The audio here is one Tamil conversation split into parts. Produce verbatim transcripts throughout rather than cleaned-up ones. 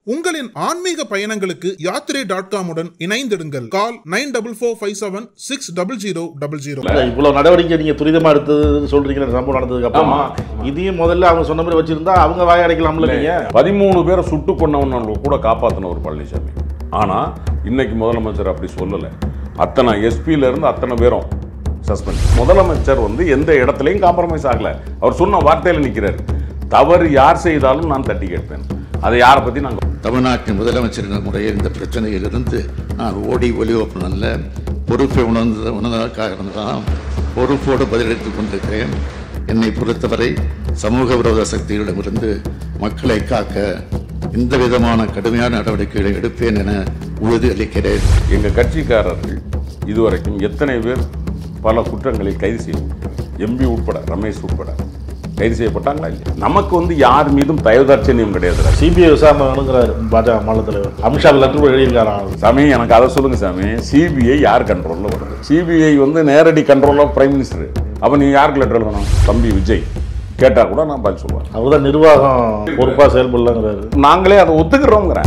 உங்களின் ஆன்மீக பயணங்களுக்கு யாத்திரை டாட் காம் உடன் இணைந்திடுங்கள். Call nine double four five seven six double zero double zero. இவ்வளவு நடவடிக்கை நீங்க துரிதமா எடுத்தது சொல்றீங்க. சம்பவம் நடந்ததுக்கு அப்புறமா இதையும் முதல்ல அவங்க சொன்ன மாதிரி வச்சிருந்தா அவங்க வாய அடைக்கலாம்ல. நீங்க பதிமூணு பேரை சுட்டு கொண்டவங்க கூட காப்பாத்தின ஒரு பழனிசாமி. ஆனா இன்னைக்கு முதலமைச்சர் அப்படி சொல்லலை. அத்தனை எஸ்பியில இருந்து அத்தனை பேரும் சஸ்பெண்ட். முதலமைச்சர் வந்து எந்த இடத்துலையும் காம்ப்ரமைஸ் ஆகல. அவர் சொன்ன வார்த்தையில நிற்கிறார். தவறு யார் செய்தாலும் நான் தட்டி கேட்பேன். அதை யாரை பற்றி நாங்கள் தமிழ்நாட்டின் முதலமைச்சரின் முறையில் இந்த பிரச்சனையிலிருந்து நான் ஓடி ஒளிவப்பு நல்ல பொறுப்பை உணர்ந்த உணர்ந்ததற்காக தான் பொறுப்போடு பதிலளித்துக் கொண்டிருக்கிறேன். என்னை பொறுத்தவரை சமூக விரோத சக்திகளிடமிருந்து மக்களை காக்க இந்த விதமான கடுமையான நடவடிக்கைகளை எடுப்பேன் என உறுதியளிக்கிறேன். எங்கள் கட்சிக்காரர்கள் இதுவரைக்கும் எத்தனை பேர் பல குற்றங்களில் கைது செய்யப்பட்டார். எம்பி உட்பட, ரமேஷ் உட்பட கைது செய்யப்பட்டாங்களா இல்லையா? நமக்கு வந்து யார் மீதும் தயவுதாட்சணியம் கிடையாது. சிபிஐ விசாரணை வேணுங்கிறாரு பாஜக மாநில தலைவர் அமித்ஷா. லெட்டர் எழுதியிருக்காராம். சாமி எனக்கு அதை சொல்லுங்க சாமி. சிபிஐ யார் கண்ட்ரோலில் வருது? சிபிஐ வந்து நேரடி கண்ட்ரோல் ஆஃப் பிரைம் மினிஸ்டர். அப்போ நீ யாருக்கு லெட்டர் எழுதணும்? தம்பி விஜய் கேட்டால் கூட நான் பதில் சொல்லுவேன். அவர்தான் நிர்வாகம் பொறுப்பாக செயல்படலங்கிறாரு. நாங்களே அதை ஒத்துக்கிறோங்கிறேன்.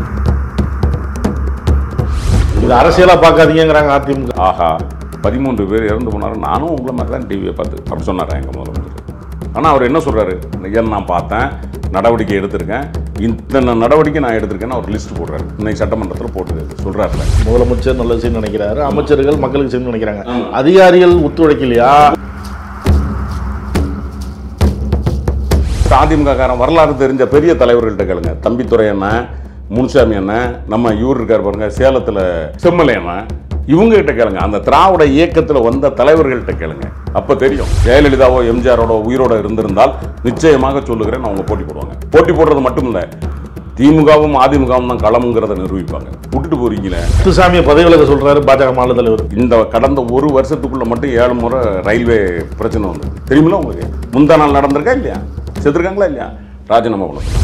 இது அரசியலாக பார்க்காதீங்கிறாங்க அதிமுக. ஆஹா, பதிமூன்று பேர் இறந்து போனாரு. நானும் உங்களை மாதிரி தான் டிவியை பார்த்து அப்படி சொன்னார் எங்கள் முதலமைச்சர். ஆனால் அவர் என்ன சொல்கிறாரு? நான் பார்த்தேன், நடவடிக்கை எடுத்திருக்கேன், இத்தனை நடவடிக்கை நான் எடுத்திருக்கேன்னு அவர் லிஸ்ட் போடுறாரு. இன்னைக்கு சட்டமன்றத்தில் போட்டு சொல்கிறாருல. முதலமைச்சர் நல்ல செய்யணும்னு நினைக்கிறாரு, அமைச்சர்கள் மக்களுக்கு செய்யணும்னு நினைக்கிறாங்க, அதிகாரிகள் ஒத்துழைக்கலையா? அதிமுக காரன் வரலாறு தெரிஞ்ச பெரிய தலைவர்கள்ட்ட கேளுங்க. தம்பித்துறை அண்ணன், முனுசாமி அண்ணன், நம்ம இவர் இருக்கார் பாருங்க சேலத்தில் செம்மலை அண்ணன், இவங்க கிட்ட கேளுங்க. அந்த திராவிட இயக்கத்தில் வந்த தலைவர்கள்ட்ட கேளுங்க. அப்போ தெரியும். ஜெயலலிதாவோ எம்ஜிஆரோட உயிரோட இருந்திருந்தால் நிச்சயமாக சொல்லுகிறேன், அவங்க போட்டி போடுவாங்க. போட்டி போடுறது மட்டும் இல்லை, திமுகவும் அதிமுகவும் தான் களம்ங்கிறத நிரூபிப்பாங்க. விட்டுட்டு போறீங்களே. முத்துசாமியை பதவி விலக சொல்றாரு பாஜக மாநில தலைவர். இந்த கடந்த ஒரு வருஷத்துக்குள்ள மட்டும் ஏழு முறை ரயில்வே பிரச்சனை வந்து தெரியுமில்ல உங்களுக்கு? முந்தா நாள் நடந்திருக்கா இல்லையா? செத்துருக்காங்களா இல்லையா? ராஜினாமா பண்ண.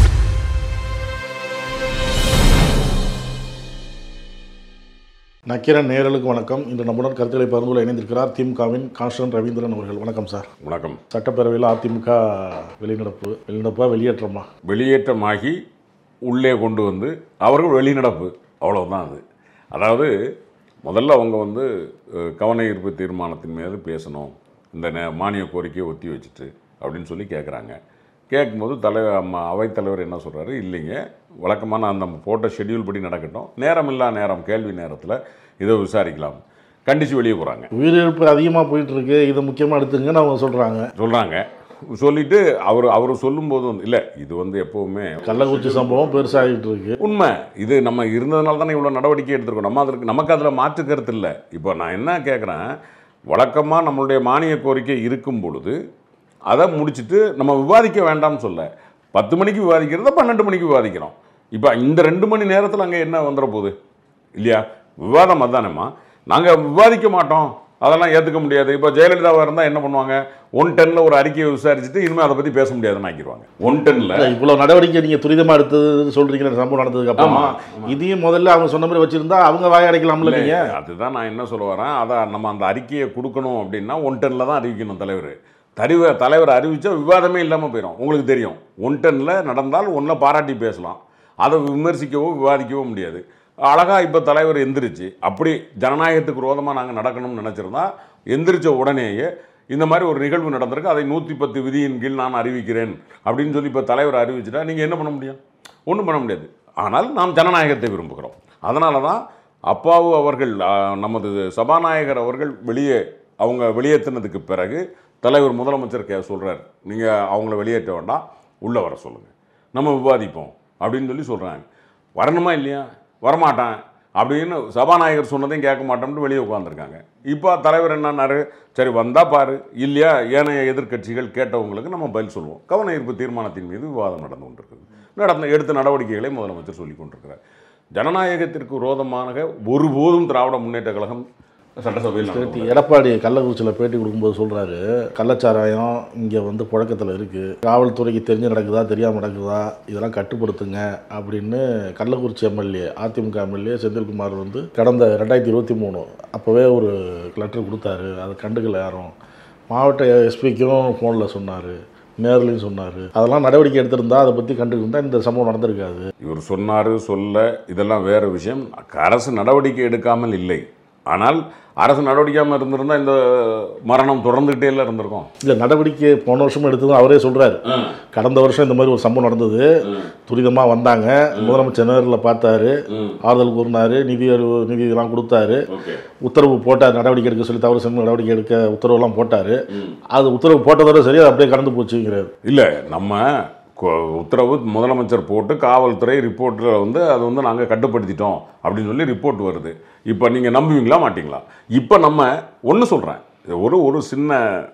நக்கீரன் நேயர்களுக்கு வணக்கம். இன்று நம்முடன் கருத்துக்களை பகிர்ந்து கொள்ள இணைந்திருக்கிறார் திமுகவின் கான்ஸ்டன்ட் ரவீந்திரன் அவர்கள். வணக்கம் சார். வணக்கம். சட்டப்பேரவையில் அதிமுக வெளிநடப்பு வெளிநடப்பா வெளியேற்றமா? வெளியேற்றமாகி உள்ளே கொண்டு வந்து அவர்கள் வெளிநடப்பு, அவ்வளவுதான். அது அதாவது முதல்ல அவங்க வந்து கவன ஈர்ப்பு தீர்மானத்தின் மீது பேசணும், இந்த மானிய கோரிக்கையை ஒத்தி வச்சுட்டு அப்படின்னு சொல்லி கேட்குறாங்க. கேட்கும்போது தலைவர் அவைத்தலைவர் என்ன சொல்கிறாரு? இல்லைங்க, வழக்கமான அந்த போட்ட ஷெட்யூல் படி நடக்கட்டும், நேரம் இல்லா நேரம் கேள்வி நேரத்தில் இதை விசாரிக்கலாம், கண்டித்து வெளியே போகிறாங்க. உயிரிழப்பு அதிகமாக போயிட்டு இருக்கு, இதை முக்கியமாக எடுத்துங்கன்னு அவங்க சொல்கிறாங்க சொல்கிறாங்க சொல்லிட்டு அவர் அவர் சொல்லும்போது வந்து இல்லை, இது வந்து எப்போவுமே கள்ளக்குறிச்சி சம்பவம் பெருசாகிட்டு இருக்கு. உண்மை. இது நம்ம இருந்ததுனால தானே இவ்வளோ நடவடிக்கை எடுத்துருக்கோம். நம்ம அதற்கு நமக்கு அதில் மாற்று கருத்து இல்லை. இப்போ நான் என்ன கேட்குறேன், வழக்கமாக நம்மளுடைய மானிய கோரிக்கை இருக்கும் பொழுது அதை முடிச்சுட்டு நம்ம விவாதிக்க வேண்டாம்னு சொல்ல, பத்து மணிக்கு விவாதிக்கிறத பன்னெண்டு மணிக்கு விவாதிக்கிறோம். இப்போ இந்த ரெண்டு மணி நேரத்தில் அங்கே என்ன வந்துட போகுது இல்லையா? விவாதம் அதுதானேம்மா. நாங்கள் விவாதிக்க மாட்டோம், அதெல்லாம் ஏற்றுக்க முடியாது. இப்போ ஜெயலலிதாவாக இருந்தால் என்ன பண்ணுவாங்க? ஒன் டென்னில் ஒரு அறிக்கையை விசாரிச்சுட்டு இனிமேல் அதை பற்றி பேச முடியாதுன்னு ஆக்கிடுவாங்க. ஒன் டென்னில் இவ்வளோ நடவடிக்கை நீங்கள் துரிதமாக எடுத்தது சொல்கிறீங்க. சம்பவம் நடந்ததுக்கு அப்புறமா இதையும் முதல்ல அவங்க சொன்ன மாதிரி வச்சுருந்தா அவங்க வாய அடைக்கலாம்ல. நீங்கள் அதுதான் நான் என்ன சொல்ல வரேன். அதை நம்ம அந்த அறிக்கையை கொடுக்கணும் அப்படின்னா ஒன் டென்னில் தான் அறிவிக்கணும். தலைவர் தரிவ தலைவர் அறிவித்தா விவாதமே இல்லாமல் போயிடும். உங்களுக்கு தெரியும், ஒன் டென்னில் நடந்தால் ஒன்றில் பாராட்டி பேசலாம், அதை விமர்சிக்கவோ விவாதிக்கவோ முடியாது. அழகாக இப்போ தலைவர் எந்திரிச்சு அப்படி ஜனநாயகத்துக்கு விரோதமாக நாங்கள் நடக்கணும்னு நினச்சிருந்தா எந்திரிச்ச உடனேயே இந்த மாதிரி ஒரு நிகழ்வு நடந்திருக்கு, அதை நூற்றி பத்து விதியின் கீழ் நான் அறிவிக்கிறேன் அப்படின்னு சொல்லி இப்போ தலைவர் அறிவிச்சுட்டா நீங்கள் என்ன பண்ண முடியும்? ஒன்றும் பண்ண முடியாது. ஆனால் நாம் ஜனநாயகத்தை விரும்புகிறோம். அதனால தான் அப்பாவு அவர்கள், நமது சபாநாயகர் அவர்கள் வெளியே அவங்க வெளியேற்றினதுக்கு பிறகு தலைவர் முதலமைச்சர் கே சொல்கிறார், நீங்கள் அவங்கள வெளியேற்ற வேண்டாம், உள்ளே வர சொல்லுங்கள், நம்ம விவாதிப்போம் அப்படின்னு சொல்லி சொல்கிறாங்க. வரணுமா இல்லையா? வரமாட்டேன் அப்படின்னு சபாநாயகர் சொன்னதையும் கேட்க மாட்டோம்னு வெளியே உட்காந்துருக்காங்க. இப்போ தலைவர் என்னன்னாரு, சரி வந்தால் பாரு, இல்லையா ஏனைய எதிர்கட்சிகள் கேட்டவங்களுக்கு நம்ம பதில் சொல்லுவோம். கவன ஈர்ப்பு தீர்மானத்தின் மீது விவாதம் நடந்து கொண்டிருக்குது. நடந்த எடுத்த நடவடிக்கைகளை முதலமைச்சர் சொல்லி கொண்டிருக்கிறார். ஜனநாயகத்திற்கு விரோதமாக ஒருபோதும் திராவிட முன்னேற்ற கழகம் சட்டசபையில் எடப்பாடி கள்ளக்குறிச்சியில் பேட்டி கொடுக்கும்போது சொல்கிறாரு, கள்ளச்சாராயம் இங்கே வந்து புழக்கத்தில் இருக்குது, காவல்துறைக்கு தெரிஞ்சு நடக்குதா தெரியாமல் நடக்குதா இதெல்லாம் கட்டுப்படுத்துங்க அப்படின்னு கள்ளக்குறிச்சி எம்எல்ஏ அதிமுக எம்எல்ஏ செந்தில்குமார் வந்து கடந்த ரெண்டாயிரத்தி இருபத்தி மூணு அப்போவே ஒரு லெட்டர் கொடுத்தாரு. அதை கண்டுக்கல யாரும். மாவட்ட எஸ்பிக்கும் ஃபோனில் சொன்னார். நேர்லையும் சொன்னார். அதெல்லாம் நடவடிக்கை எடுத்திருந்தா அதை பற்றி கண்டுக்கிட்டா இந்த சம்பவம் நடந்திருக்காது. இவர் சொன்னார் சொல்ல இதெல்லாம் வேறு விஷயம். அரசு நடவடிக்கை எடுக்காமல் இல்லை. ஆனால் அரசு நடவடிக்காமல் இருந்திருந்தால் இந்த மரணம் தொடர்ந்துகிட்டே இல்லை இருந்திருக்கும். இல்லை, நடவடிக்கை போன வருஷமும் எடுத்ததும் அவரே சொல்கிறார். கடந்த வருஷம் இந்த மாதிரி ஒரு சம்பவம் நடந்தது, துரிதமாக வந்தாங்க, முதலமைச்சர் நேரில் பார்த்தாரு, ஆறுதல் கூறினார், நிதி நிதி இதெல்லாம் கொடுத்தாரு, உத்தரவு போட்டார், நடவடிக்கை எடுக்க சொல்லி தவறு செஞ்சு நடவடிக்கை எடுக்க உத்தரவுலாம் போட்டார். அது உத்தரவு போட்டதோட சரி, அது அப்படியே கடந்து போச்சுங்கிறார். இல்லை, நம்ம உத்தரவு முதலமைச்சர் போட்டு காவல்துறை ரிப்போர்ட்டில் வந்து அது வந்து நாங்கள் கட்டுப்படுத்திட்டோம் அப்படின்னு சொல்லி ரிப்போர்ட் வருது. இப்போ நீங்கள் நம்புவீங்களா மாட்டிங்களா? இப்போ நம்ம ஒன்று சொல்கிறேன், ஒரு ஒரு சின்ன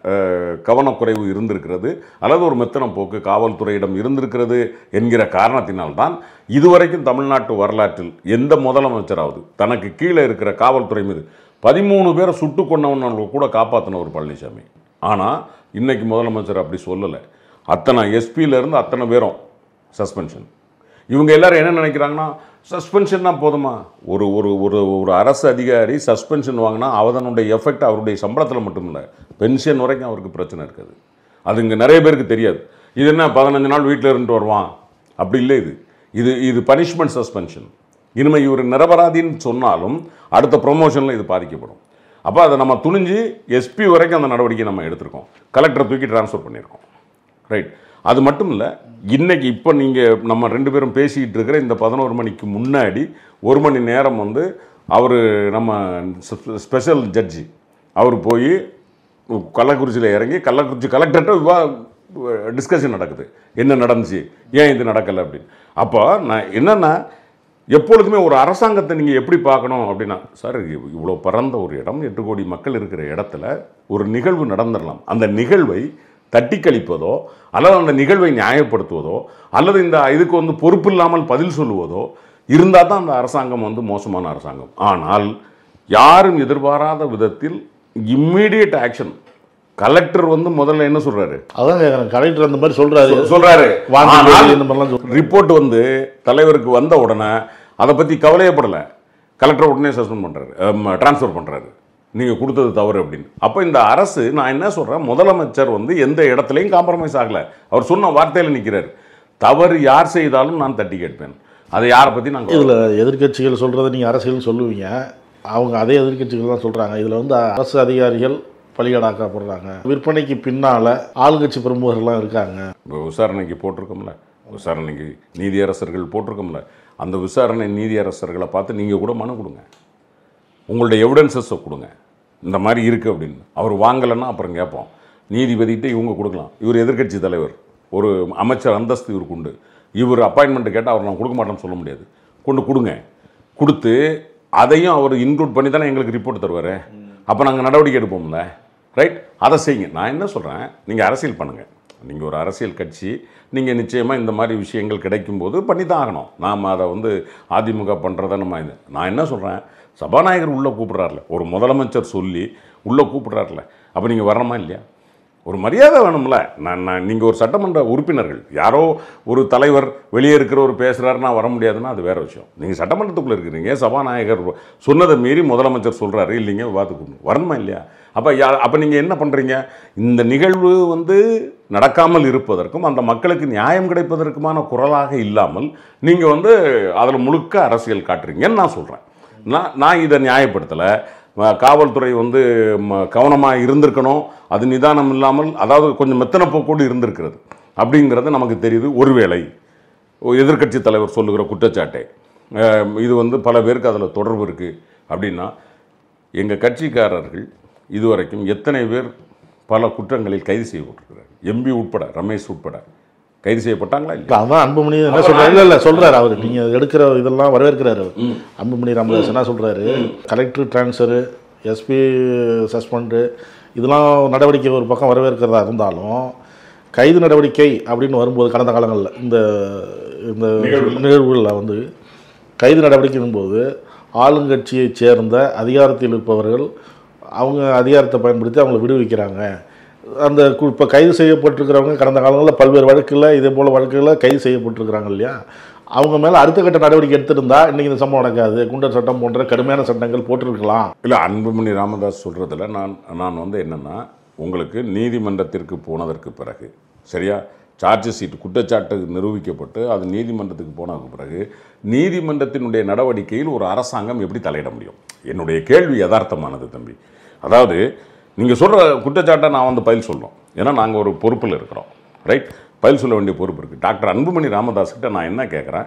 கவனக்குறைவு இருந்திருக்கிறது அல்லது ஒரு மெத்தன போக்கு காவல்துறையிடம் இருந்திருக்கிறது என்கிற காரணத்தினால்தான் இதுவரைக்கும் தமிழ்நாட்டு வரலாற்றில் எந்த முதலமைச்சராவது தனக்கு கீழே இருக்கிற காவல்துறை மீது பதிமூணு பேரை சுட்டு கொண்டவங்க கூட காப்பாற்றின ஒரு பழனிசாமி. ஆனால் இன்னைக்கு முதலமைச்சர் அப்படி சொல்லலை. அத்தனை எஸ்பியிலேருந்து அத்தனை பேரும் சஸ்பென்ஷன். இவங்க எல்லாரும் என்ன நினைக்கிறாங்கன்னா, சஸ்பென்ஷன்னா போதுமா? ஒரு ஒரு ஒரு ஒரு அரசு அதிகாரி சஸ்பென்ஷன் வாங்கினா அதனுடைய எஃபெக்ட் அவருடைய சம்பளத்தில் மட்டும் இல்லை, பென்ஷன் வரைக்கும் அவருக்கு பிரச்சனை இருக்காது. அது இங்கே நிறைய பேருக்கு தெரியாது. இது என்ன பதினஞ்சு நாள் வீட்டில் இருந்துட்டு வருவான், அப்படி இல்லை. இது இது இது பனிஷ்மெண்ட் சஸ்பென்ஷன். இனிமேல் இவர் நிரபராதின்னு சொன்னாலும் அடுத்த ப்ரொமோஷனில் இது பாதிக்கப்படும். அப்போ அதை நம்ம துணிஞ்சு எஸ்பி வரைக்கும் அந்த நடவடிக்கை நம்ம எடுத்திருக்கோம். கலெக்டரை தூக்கி ட்ரான்ஸ்ஃபர் பண்ணியிருக்கோம். ரைட். அது மட்டும் இல்லை, இன்றைக்கி இப்போ நீங்கள் நம்ம ரெண்டு பேரும் பேசிக்கிட்டு இருக்கிற இந்த பதினோரு மணிக்கு முன்னாடி ஒரு மணி நேரம் வந்து அவர் நம்ம ஸ்பெஷல் ஜட்ஜி அவர் போய் கள்ளக்குறிச்சியில் இறங்கி கள்ளக்குறிச்சி கலெக்டர்கிட்ட விவா டிஸ்கஷன் நடக்குது, என்ன நடந்துச்சு, ஏன் இது நடக்கலை அப்படின்னு. அப்போ நான் என்னென்னா, எப்பொழுதுமே ஒரு அரசாங்கத்தை நீங்கள் எப்படி பார்க்கணும் அப்படின்னா, சார் இவ்வளோ பரந்த ஒரு இடம், எட்டு கோடி மக்கள் இருக்கிற இடத்துல ஒரு நிகழ்வு நடந்துடலாம். அந்த நிகழ்வை தட்டி கழிப்பதோ அல்லது அந்த நிகழ்வை நியாயப்படுத்துவதோ அல்லது இந்த இதுக்கு வந்து பொறுப்பு இல்லாமல் பதில் சொல்லுவதோ இருந்தால் தான் அந்த அரசாங்கம் வந்து மோசமான அரசாங்கம். ஆனால் யாரும் எதிர்பாராத விதத்தில் இம்மீடியட் ஆக்ஷன். கலெக்டர் வந்து முதல்ல என்ன சொல்றாரு, அதான் கலெக்டர் அந்த மாதிரி சொல்றாரு சொல்றாரு ரிப்போர்ட் வந்து தலைவருக்கு வந்த உடனே அதை பற்றி கவலையப்படலை. கலெக்டர் உடனே சஸ்பெண்ட் பண்ணுறாரு, ட்ரான்ஸ்ஃபர் பண்ணுறாரு, நீங்கள் கொடுத்தது தவறு அப்படின்னு. அப்போ இந்த அரசு, நான் என்ன சொல்கிறேன், முதலமைச்சர் வந்து எந்த இடத்துலையும் காம்ப்ரமைஸ் ஆகலை. அவர் சொன்ன வார்த்தையில் நிற்கிறார். தவறு யார் செய்தாலும் நான் தட்டி கேட்பேன். அதை யாரை பற்றி நாங்கள் இதில் எதிர்கட்சிகள் சொல்கிறத நீங்கள் அரசியல் சொல்லுவீங்க, அவங்க அதே எதிர்கட்சிகள் தான் சொல்கிறாங்க. இதில் வந்து அரசு அதிகாரிகள் பலிகடாக்கப்படுறாங்க. விற்பனைக்கு பின்னால் ஆளுங்கட்சி பிரமுகர்கள்லாம் இருக்காங்க. விசாரணைக்கு போட்டிருக்கோம்ல, விசாரணைக்கு நீதியரசர்கள் போட்டிருக்கோம்ல, அந்த விசாரணை நீதியரசர்களை பார்த்து நீங்கள் கூட மனு கொடுங்க, உங்களுடைய எவிடன்சஸை கொடுங்க, இந்த மாதிரி இருக்குது அப்படின்னு. அவர் வாங்கலைன்னா அப்புறம் கேட்போம். நீதிபதிகிட்ட இவங்க கொடுக்கலாம். இவர் எதிர்கட்சி தலைவர், ஒரு அமைச்சர் அந்தஸ்து இவருக்கு உண்டு. இவர் அப்பாயின்மெண்ட்டு கேட்டால் அவர் நான் கொடுக்க மாட்டேன்னு சொல்ல முடியாது. கொண்டு கொடுங்க, கொடுத்து அதையும் அவர் இன்க்ளூட் பண்ணி தானே எங்களுக்கு ரிப்போர்ட் தருவார். அப்போ நாங்கள் நடவடிக்கை எடுப்போம்ல. ரைட், அதை செய்யுங்க. நான் என்ன சொல்கிறேன், நீங்கள் அரசியல் பண்ணுங்கள். நீங்கள் ஒரு அரசியல் கட்சி, நீங்கள் நிச்சயமாக இந்த மாதிரி விஷயங்கள் கிடைக்கும்போது பண்ணி தான் ஆகணும். நாம் அதை வந்து அதிமுக பண்ணுறத நம்ம இது. நான் என்ன சொல்கிறேன், சபாநாயகர் உள்ளே கூப்பிட்றாருல, ஒரு முதலமைச்சர் சொல்லி உள்ளே கூப்பிட்றாருல, அப்போ நீங்கள் வரணுமா இல்லையா? ஒரு மரியாதை வேணும்ல. நான் நான் நீங்கள் ஒரு சட்டமன்ற உறுப்பினர்கள், யாரோ ஒரு தலைவர் வெளியே இருக்கிறவர் பேசுகிறாருன்னா வர முடியாதுன்னா அது வேறு விஷயம். நீங்கள் சட்டமன்றத்துக்குள்ளே இருக்கிறீங்க, சபாநாயகர் சொன்னதை மீறி முதலமைச்சர் சொல்கிறாரு, இல்லைங்க விவாதத்துக்கு வரணுமா இல்லையா? அப்போ யா அப்போ நீங்கள் என்ன பண்ணுறீங்க, இந்த நிகழ்வு வந்து நடக்காமல் இருப்பதற்கும் அந்த மக்களுக்கு நியாயம் கிடைப்பதற்குமான குரலாக இல்லாமல் நீங்கள் வந்து அதில் முழுக்க அரசியல் காட்டுறீங்கன்னு நான் சொல்கிறேன். நான் நான் இதை நியாயப்படுத்தலை. காவல்துறை வந்து கவனமாக இருந்திருக்கணும், அது நிதானம் இல்லாமல், அதாவது கொஞ்சம் மெத்தன போக்கோடு இருந்திருக்கிறது அப்படிங்கிறது நமக்கு தெரியுது. ஒருவேளை எதிர்க்கட்சி தலைவர் சொல்லுகிற குற்றச்சாட்டை இது வந்து பல பேருக்கு அதில் தொடர்பு இருக்குது அப்படின்னா, எங்கள் கட்சிக்காரர்கள் இதுவரைக்கும் எத்தனை பேர் பல குற்றங்களில் கைது செய்யப்பட்டிருக்கிறார், எம்பி உட்பட, ரமேஷ் உட்பட கைது செய்யப்பட்டாங்களா இல்லை? அதான் அன்புமணி என்ன சொல்கிறாரு, இல்லை இல்லை சொல்கிறார் அவர், நீங்கள் எடுக்கிற இதெல்லாம் வரவேற்கிறாரு அவர். அன்புமணி ராமதாஸ் என்ன சொல்கிறாரு, கலெக்டர் ட்ரான்ஸ்ஃபரு, எஸ்பி சஸ்பெண்டு, இதெல்லாம் நடவடிக்கை ஒரு பக்கம் வரவேற்கிறதா இருந்தாலும், கைது நடவடிக்கை அப்படின்னு வரும்போது கடந்த காலங்களில் இந்த இந்த நிகழ்வுகளில் வந்து கைது நடவடிக்கையின் போது ஆளுங்கட்சியைச் சேர்ந்த அதிகாரத்தில் இருப்பவர்கள் அவங்க அதிகாரத்தை பயன்படுத்தி அவங்களை விடுவிக்கிறாங்க. அந்த இப்போ கைது செய்யப்பட்டிருக்கிறவங்க கடந்த காலங்களில் பல்வேறு வழக்கில் இதே போல் வழக்குகளில் கைது செய்யப்பட்டிருக்கிறாங்க இல்லையா, அவங்க மேலே அடுத்த கட்ட நடவடிக்கை எடுத்திருந்தா இன்றைக்கி இந்த சம்பவம் நடக்காது. குண்டர் சட்டம் போன்ற கடுமையான சட்டங்கள் போட்டிருக்கலாம். இல்லை, அன்புமணி ராமதாஸ் சொல்கிறதுல நான் நான் வந்து என்னென்னா, உங்களுக்கு நீதிமன்றத்திற்கு போனதற்கு பிறகு சரியா? சார்ஜ் ஷீட் குற்றச்சாட்டு நிரூபிக்கப்பட்டு அது நீதிமன்றத்துக்கு போனதுக்கு பிறகு நீதிமன்றத்தினுடைய நடவடிக்கையில் ஒரு அரசாங்கம் எப்படி தலையிட முடியும்? என்னுடைய கேள்வி யதார்த்தமானது தம்பி. அதாவது நீங்கள் சொல்கிற குற்றச்சாட்டை நான் வந்து பதில் சொல்லணும். ஏன்னா நாங்கள் ஒரு பொறுப்பில் இருக்கிறோம், ரைட்? பதில் சொல்ல வேண்டிய பொறுப்பு இருக்குது. டாக்டர் அன்புமணி ராமதாஸ்கிட்ட நான் என்ன கேட்குறேன்,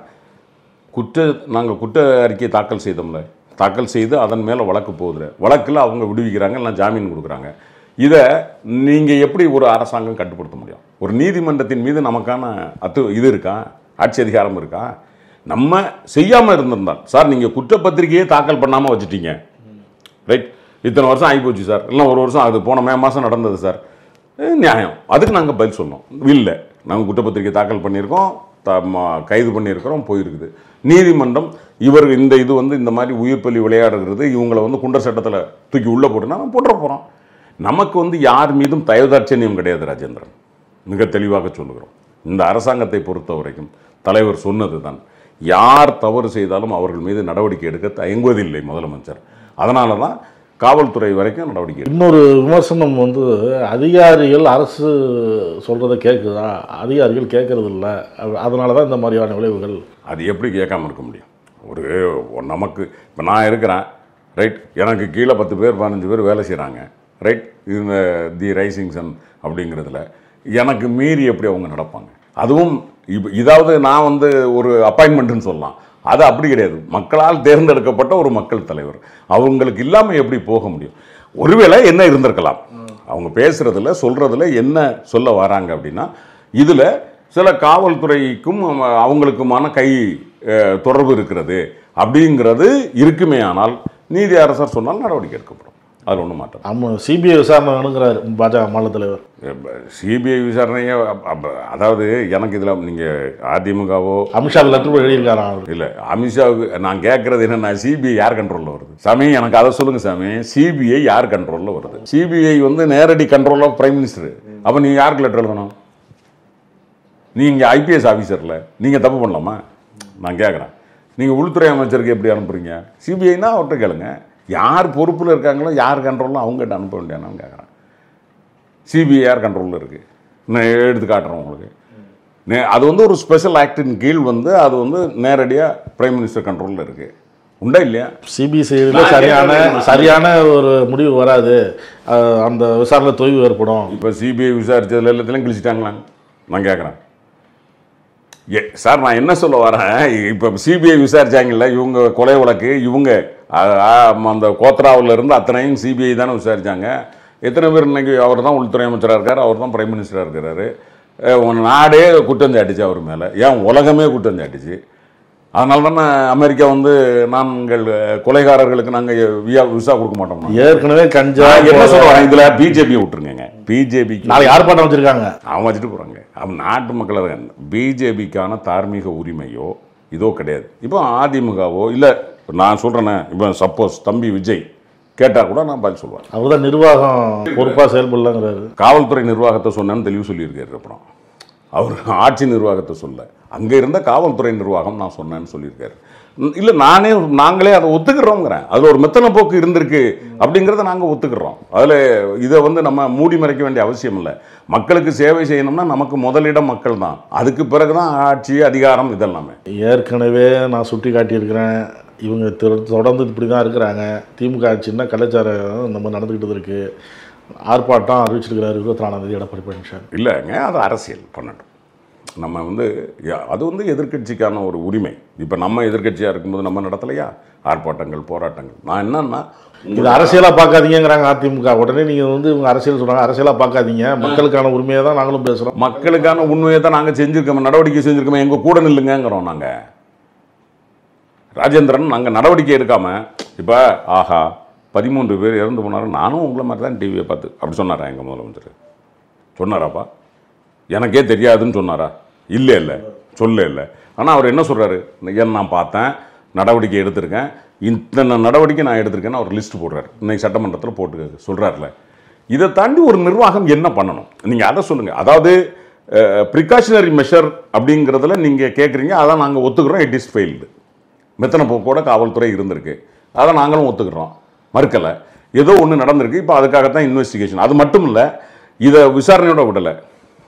குற்ற நாங்கள் குற்ற அறிக்கையை தாக்கல் செய்தோம்ல, தாக்கல் செய்து அதன் மேலே வழக்கு போகுதுல, வழக்கில் அவங்க விடுவிக்கிறாங்க, இல்லை ஜாமீன் கொடுக்குறாங்க. இதை நீங்கள் எப்படி ஒரு அரசாங்கம் கட்டுப்படுத்த முடியும்? ஒரு நீதிமன்றத்தின் மீது நமக்கான அத்து இது இருக்கா, ஆட்சி அதிகாரம் இருக்கா? நம்ம செய்யாமல் இருந்திருந்தால், சார் நீங்கள் குற்றப்பத்திரிகையே தாக்கல் பண்ணாமல் வச்சுட்டீங்க, ரைட்? இத்தனை வருஷம் ஆகிப்போச்சு சார், இல்லை ஒரு வருஷம் அது போன மே மாதம் நடந்தது சார், நியாயம். அதுக்கு நாங்கள் பதில் சொன்னோம். இல்லை, நாங்கள் குற்றப்பத்திரிகை தாக்கல் பண்ணியிருக்கோம், த கைது பண்ணியிருக்கிறோம், போயிருக்குது. நீதிமன்றம் இவர் இந்த இது வந்து இந்த மாதிரி உயிர் பலி விளையாடுகிறது, இவங்களை வந்து குண்டர் சட்டத்தில் தூக்கி உள்ளே போட்டுனா நம்ம போட்டுற போகிறோம். நமக்கு வந்து யார் மீதும் தயவுதாட்சண்யம் கிடையாது ராஜேந்திரன், மிக தெளிவாக சொல்லுகிறோம். இந்த அரசாங்கத்தை பொறுத்த வரைக்கும் தலைவர் சொன்னது தான், யார் தவறு செய்தாலும் அவர்கள் மீது நடவடிக்கை எடுக்க தயங்குவதில்லை முதலமைச்சர். அதனால தான் காவல்துறை வரைக்கும் நடவடிக்கை. இன்னொரு விமர்சனம் வந்து அதிகாரிகள் அரசு சொல்கிறத கேட்குதா, அதிகாரிகள் கேட்கறது இல்லை, அதனால தான் இந்த மாதிரியான விளைவுகள். அது எப்படி கேட்காம இருக்க முடியும்? ஒரு நமக்கு இப்போ நான் இருக்கிறேன், ரைட்? எனக்கு கீழே பத்து பேர் பதினஞ்சு பேர் வேலை செய்கிறாங்க, ரைட்? இந்த தி ரைசிங் சன் அப்படிங்கிறதுல எனக்கு மீறி எப்படி அவங்க நடப்பாங்க? அதுவும் இப்போ இதாவது நான் வந்து ஒரு அப்பாயின்மெண்ட்டுன்னு சொல்லலாம், அது அப்படி கிடையாது. மக்களால் தேர்ந்தெடுக்கப்பட்ட ஒரு மக்கள் தலைவர், அவங்களுக்கு இல்லாமல் எப்படி போக முடியும்? ஒருவேளை என்ன இருந்திருக்கலாம், அவங்க பேசுகிறதுல சொல்கிறதுல என்ன சொல்ல வராங்க அப்படின்னா, இதில் சில காவல்துறைக்கும் அவங்களுக்குமான கை தொடர்பு இருக்கிறது அப்படிங்கிறது இருக்குமே. ஆனால் நீதி அரசர் சொன்னால் நடவடிக்கை எடுக்கப்படும், அது ஒன்றும் மாட்டோம். ஆமாம், சிபிஐ விசாரணை அணுகிறார் பாஜக மாநில தலைவர். சிபிஐ விசாரணையே அதாவது எனக்கு இதில் நீங்கள் அதிமுகவோ அமித்ஷா லெட்டர் எழுதியிருக்காரா? இல்லை, அமித்ஷாவுக்கு நான் கேட்குறது என்னென்னா, சிபிஐ யார் கண்ட்ரோலில் வருது சாமி? எனக்கு அதை சொல்லுங்கள் சாமி. சிபிஐ யார் கண்ட்ரோலில் வருது? சிபிஐ வந்து நேரடி கண்ட்ரோல் ஆஃப் பிரைம் மினிஸ்டர். அப்போ நீங்கள் யாருக்கு லெட்டர் எழுதணும்? நீங்கள் ஐபிஎஸ் ஆஃபீஸரில் நீங்கள் தப்பு பண்ணலாமா? நான் கேட்குறேன். நீங்கள் உள்துறை அமைச்சருக்கு எப்படி அனுப்புகிறீங்க? சிபிஐனா அவர்கிட்ட கேளுங்க. யார் பொறுப்பில் இருக்காங்களோ, யார் கண்ட்ரோலில் அவங்ககிட்ட அனுப்ப வேண்டியானு கேட்குறேன். சிபிஐ யார் கண்ட்ரோலில் இருக்குது? நான் எடுத்து காட்டுறேன் உங்களுக்கு. நே அது வந்து ஒரு ஸ்பெஷல் ஆக்டின் கீழ் வந்து அது வந்து நேரடியாக பிரைம் மினிஸ்டர் கண்ட்ரோலில் இருக்குது. உண்டா இல்லையா? சிபிசிஐடியில் சரியான சரியான ஒரு முடிவு வராது, அந்த விசாரணை தொய்வு ஏற்படும். இப்போ சிபிஐ விசாரித்ததில் எல்லாத்துலையும் கிழிச்சிட்டாங்களா? நான் கேட்குறேன். ஏ சார், நான் என்ன சொல்ல வரேன், இப்போ சிபிஐ விசாரிச்சாங்கல்ல, இவங்க கொலை வழக்கு, இவங்க அந்த கோத்ராவில் இருந்து அத்தனையும் சிபிஐ தானே விசாரித்தாங்க. எத்தனை பேர் இன்னைக்கு அவர் தான் உள்துறை அமைச்சராக இருக்கார், அவர் தான் பிரைம் மினிஸ்டராக இருக்கிறாரு. நாடே குற்றம் சாட்டிச்சு அவர் மேலே, ஏன் உலகமே குற்றம் சாட்டிச்சு. அதனால தானே அமெரிக்கா வந்து நாங்கள் கொலைகாரர்களுக்கு நாங்கள் விசா கொடுக்க மாட்டோம். ஏற்கனவே கஞ்சா என்ன சொல்லுவாங்க, இதில் பிஜேபியை விட்டுருங்க. பிஜேபிக்கு நாளைக்கு ஆர்ப்பாட்டம் வச்சுருக்காங்க, அவங்க வச்சுட்டு போகிறாங்க. அவங்க நாட்டு மக்கள் பிஜேபிக்கான தார்மீக உரிமையோ இதோ கிடையாது. இப்போ அதிமுகவோ இல்லை, நான் சொல்கிறேன்னே, இப்போ சப்போஸ் தம்பி விஜய் கேட்டால் கூட நான் பதில் சொல்லுவேன். அவர் தான் நிர்வாகம் பொறுப்பாக செயல்படலங்கிறாரு. காவல்துறை நிர்வாகத்தை சொன்னேன்னு தெளிவு சொல்லியிருக்காரு. அப்புறம் அவர் ஆட்சி நிர்வாகத்தை சொல்ல, அங்கே இருந்த காவல்துறை நிர்வாகம் நான் சொன்னேன்னு சொல்லியிருக்காரு. இல்லை, நானே நாங்களே அதை ஒத்துக்கிறோங்கிறேன். அதில் ஒரு மெத்தன போக்கு இருந்திருக்கு அப்படிங்கிறத நாங்கள் ஒத்துக்கிறோம். அதில் இதை வந்து நம்ம மூடி மறைக்க வேண்டிய அவசியம் இல்லை. மக்களுக்கு சேவை செய்யணும்னா நமக்கு முதலிடம் மக்கள் தான், அதுக்கு பிறகு தான் ஆட்சி அதிகாரம் இதெல்லாமே. ஏற்கனவே நான் சுட்டி காட்டியிருக்கிறேன், இவங்க தொடர்ந்து இப்படி தான் இருக்கிறாங்க. திமுக ஆட்சின்னா கலாச்சாரம் நம்ம நடந்துக்கிட்டு இருக்கு. ஆர்ப்பாட்டம் அறிவிச்சிருக்கிறார் இருபத்தி நாலாம் தேதி எடப்பாடி பழனிசாமி. இல்லைங்க, அது அரசியல் பண்ணட்டும். நம்ம வந்து அது வந்து எதிர்கட்சிக்கான ஒரு உரிமை. இப்போ நம்ம எதிர்கட்சியாக இருக்கும்போது நம்ம நடத்தலையா ஆர்ப்பாட்டங்கள், போராட்டங்கள்? நான் என்னன்னா, இது அரசியலாக பார்க்காதீங்கிறாங்க அதிமுக. உடனே நீங்கள் வந்து இவங்க அரசியல் சொல்கிறாங்க, அரசியலாக பார்க்காதீங்க, மக்களுக்கான உரிமையை தான் நாங்களும் பேசுகிறோம். மக்களுக்கான உண்மையை தான் நாங்கள் செஞ்சுருக்கோம், நடவடிக்கை செஞ்சுருக்கோம், எங்கள் கூட நில்லுங்கிறோம் நாங்கள். ராஜேந்திரன், நாங்கள் நடவடிக்கை எடுக்காமல் இப்போ ஆஹா பதிமூன்று பேர் இறந்து போனாலும் நானும் உங்களை மாதிரி தான் டிவியை பார்த்து அப்படி சொன்னாரா எங்கள் முதலமைச்சர்? சொன்னாராப்பா? எனக்கே தெரியாதுன்னு சொன்னாரா? இல்லை இல்லை சொல்ல இல்லை. ஆனால் அவர் என்ன சொல்கிறாரு, ஏன் நான் பார்த்தேன், நடவடிக்கை எடுத்திருக்கேன், இத்தனை நடவடிக்கை நான் எடுத்திருக்கேன்னு அவர் லிஸ்ட் போடுறாரு. இன்னைக்கு சட்டமன்றத்தில் போட்டு சொல்கிறார்ல. இதை தாண்டி ஒரு நிர்வாகம் என்ன பண்ணணும், நீங்கள் அதை சொல்லுங்கள். அதாவது ப்ரிகாஷனரி மெஷர் அப்படிங்கிறதுல நீங்கள் கேட்குறீங்க, அதான் நாங்கள் ஒத்துக்கிறோம். It is failed. மெத்தனை போக்கோட காவல்துறை இருந்திருக்கு, அதை நாங்களும் ஒத்துக்கிறோம், மறுக்கலை. ஏதோ ஒன்று நடந்திருக்கு, இப்போ அதுக்காகத்தான் இன்வெஸ்டிகேஷன். அது மட்டும் இல்லை, இதை விசாரணையோட விடலை.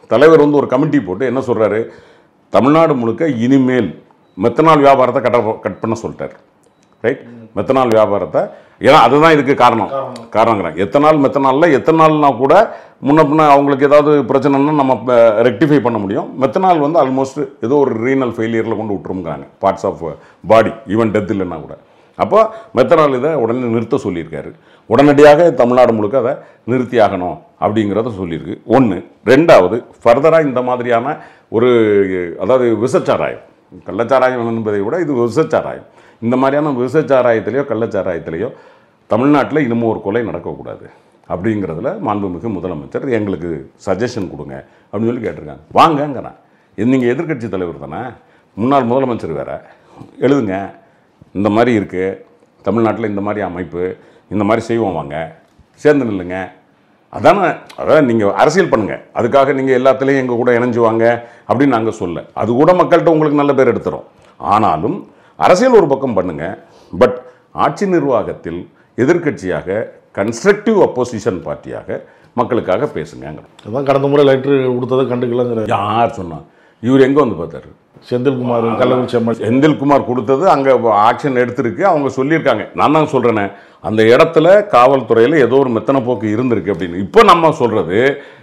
தலைவர் வந்து ஒரு கமிட்டி போட்டு என்ன சொல்கிறாரு, தமிழ்நாடு முழுக்க இனிமேல் மெத்தனால் வியாபாரத்தை கட்ட கட் பண்ண சொல்லிட்டார். ரைட், மெத்தனால் வியாபாரத்தை, ஏன்னா அதுதான் இதுக்கு காரணம் காரணங்கிறாங்க. எத்தனால் மெத்தனாலில் எத்தனால்னா கூட முன்ன பின்ன அவங்களுக்கு ஏதாவது பிரச்சனைன்னா நம்ம ரெக்டிஃபை பண்ண முடியும். மெத்தனால் வந்து ஆல்மோஸ்ட் ஏதோ ஒரு ரீனல் ஃபெயிலியரில் கொண்டு விட்டுருங்கிறாங்க, parts of body, even death இல்லைன்னா கூட. அப்போ மெத்தனால் இதை உடனே நிறுத்த சொல்லியிருக்காரு. உடனடியாக தமிழ்நாடு முழுக்க அதை நிறுத்தி ஆகணும் அப்படிங்கிறத சொல்லியிருக்கு. ஒன்று. ரெண்டாவது, ஃபர்தராக இந்த மாதிரியான ஒரு, அதாவது விசச்சாராயம், கள்ளச்சாராயம் என்பதை விட இது விசச்சாராயம், இந்த மாதிரியான விசச்சாராயத்திலேயோ கள்ளச்சாராயத்திலேயோ தமிழ்நாட்டில் இன்னமும் ஒரு கொலை நடக்கக்கூடாது அப்படிங்கிறதுல மாண்புமிகு முதலமைச்சர் எங்களுக்கு சஜஷன் கொடுங்க அப்படின்னு சொல்லி கேட்டிருக்காங்க. வாங்கங்கிறேன். இது நீங்கள் எதிர்க்கட்சி தலைவர் தானே, முன்னாள் முதலமைச்சர் வேறு, எழுதுங்க இந்த மாதிரி இருக்குது தமிழ்நாட்டில், இந்த மாதிரி அமைப்பு, இந்த மாதிரி செய்வோம், வாங்க சேர்ந்து நில்லுங்க. அதானே, அதான் நீங்கள் அரசியல் பண்ணுங்கள், அதுக்காக நீங்கள் எல்லாத்துலேயும் எங்கள் கூட இணைஞ்சுவாங்க அப்படின்னு நாங்கள் சொல்ல, அது கூட மக்கள்கிட்ட உங்களுக்கு நல்ல பேர் எடுத்துரும். ஆனாலும் அரசியல் ஒரு பக்கம் பண்ணுங்க, பட் ஆட்சி நிர்வாகத்தில் எதிர்க்கட்சியாக கன்ஸ்ட்ரக்டிவ் அப்போசிஷன் பார்ட்டியாக மக்களுக்காக பேசுங்க. அதான் கடந்த முறை லெட்ரு கொடுத்ததை கண்டுக்கலங்கிற யார் சொன்னா? இவர் எங்கே வந்து பார்த்தாரு? செந்தில்குமார், கள்ளக்குறிச்சி எம்எல்ஏ செந்தில்குமார் கொடுத்தது அங்கே ஆக்ஷன் எடுத்திருக்கு, அவங்க சொல்லியிருக்காங்க. நான் தான் சொல்கிறேனே, அந்த இடத்துல காவல்துறையில் ஏதோ ஒரு மெத்தனை போக்கு இருந்திருக்கு அப்படின்னு. இப்போ நம்ம சொல்கிறது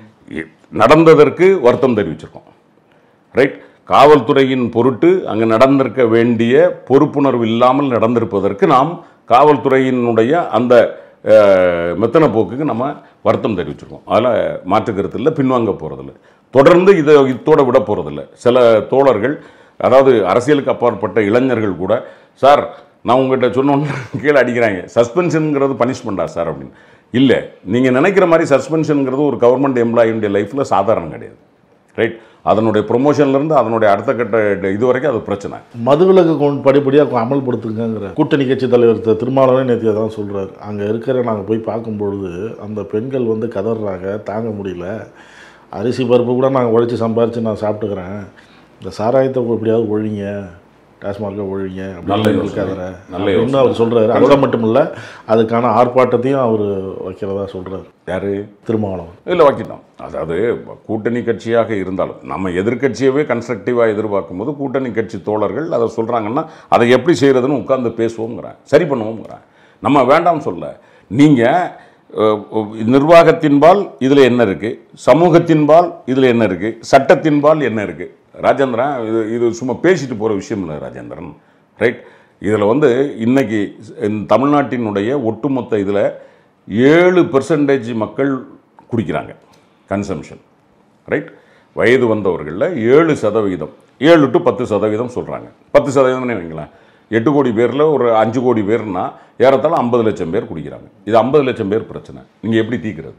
நடந்ததற்கு வருத்தம் தெரிவிச்சிருக்கோம். ரைட், காவல்துறையின் பொருட்டு அங்கே நடந்திருக்க வேண்டிய பொறுப்புணர்வு இல்லாமல் நடந்திருப்பதற்கு நாம் காவல்துறையினுடைய அந்த மெத்தனை போக்குக்கு நம்ம வருத்தம் தெரிவிச்சிருக்கோம். அதில் மாற்று கருத்து இல்லை, பின்வாங்க போகிறதில்ல, தொடர்ந்து இதை இத்தோடு விட போகிறதில்ல. சில தோழர்கள், அதாவது அரசியலுக்கு அப்பாற்பட்ட இளைஞர்கள் கூட, சார் நான் உங்கள்கிட்ட சொன்னோன்னு கீழே அடிக்கிறாங்க, சஸ்பென்ஷனுங்கிறது பனிஷ்மெண்ட்டா சார் அப்படின்னு. இல்லை, நீங்கள் நினைக்கிற மாதிரி சஸ்பென்ஷனுங்கிறது ஒரு கவர்மெண்ட் எம்ப்ளாயினுடைய லைஃப்பில் சாதாரணம் கிடையாது. ரைட், அதனுடைய ப்ரொமோஷன்லேருந்து அதனுடைய அடுத்த கட்ட இது வரைக்கும் அது பிரச்சனை. மதுவிலக்கு கொண்டு படிப்படியாக அமல்படுத்துங்கிற கூட்டணி கட்சி தலைவர் திருமாவளவன் நேற்று தான் சொல்கிறார். அங்கே இருக்கிற நாங்கள் போய் பார்க்கும்பொழுது அந்த பெண்கள் வந்து கதறாங்க, தாங்க முடியல, அரிசி பருப்பு கூட நாங்கள் உழைச்சி சம்பாரித்து நான் சாப்பிட்டுக்கிறேன், இந்த சாராயத்தை எப்படியாவது ஒழிங்க, டாஸ்மார்க்கை ஒழிங்க அப்படின்னு கதற அப்படின்னு அவர் சொல்கிறாரு. அதோட மட்டும் இல்லை, அதுக்கான ஆர்ப்பாட்டத்தையும் அவர் வைக்கிறதா சொல்கிறார். யார்? திருமாவளவன். இல்லை, வைக்கிட்டோம். அதாவது கூட்டணி கட்சியாக இருந்தாலும் நம்ம எதிர்கட்சியவே கன்ஸ்ட்ரக்டிவாக எதிர்பார்க்கும் போது கூட்டணி கட்சி தோழர்கள் அதை சொல்கிறாங்கன்னா அதை எப்படி செய்கிறதுன்னு உட்கார்ந்து பேசுவோங்கிறேன், சரி பண்ணுவோங்கிறேன். நம்ம வேண்டாம்னு சொல்ல, நீங்கள் நிர்வாகத்தின்பால் இதில் என்ன இருக்குது, சமூகத்தின்பால் இதில் என்ன இருக்குது, சட்டத்தின்பால் என்ன இருக்குது. ராஜேந்திரன், இது இது சும்மா பேசிட்டு போகிற விஷயம் இல்லை ராஜேந்திரன். ரைட், இதில் வந்து இன்றைக்கி தமிழ்நாட்டினுடைய ஒட்டுமொத்த இதில் ஏழு பெர்சன்டேஜ் மக்கள் குடிக்கிறாங்க, கன்சம்ஷன். ரைட், வயது வந்தவர்களில் ஏழு சதவிகிதம், ஏழு டு பத்து சதவீதம் சொல்கிறாங்க. பத்து சதவீதம்னே வைங்களேன், எட்டு கோடி பேரில் ஒரு அஞ்சு கோடி பேர்னா ஏறத்தாழ ஐம்பது லட்சம் பேர் குடிக்கிறாங்க. இது ஐம்பது லட்சம் பேர் பிரச்சனை, நீங்கள் எப்படி தீர்க்கிறது?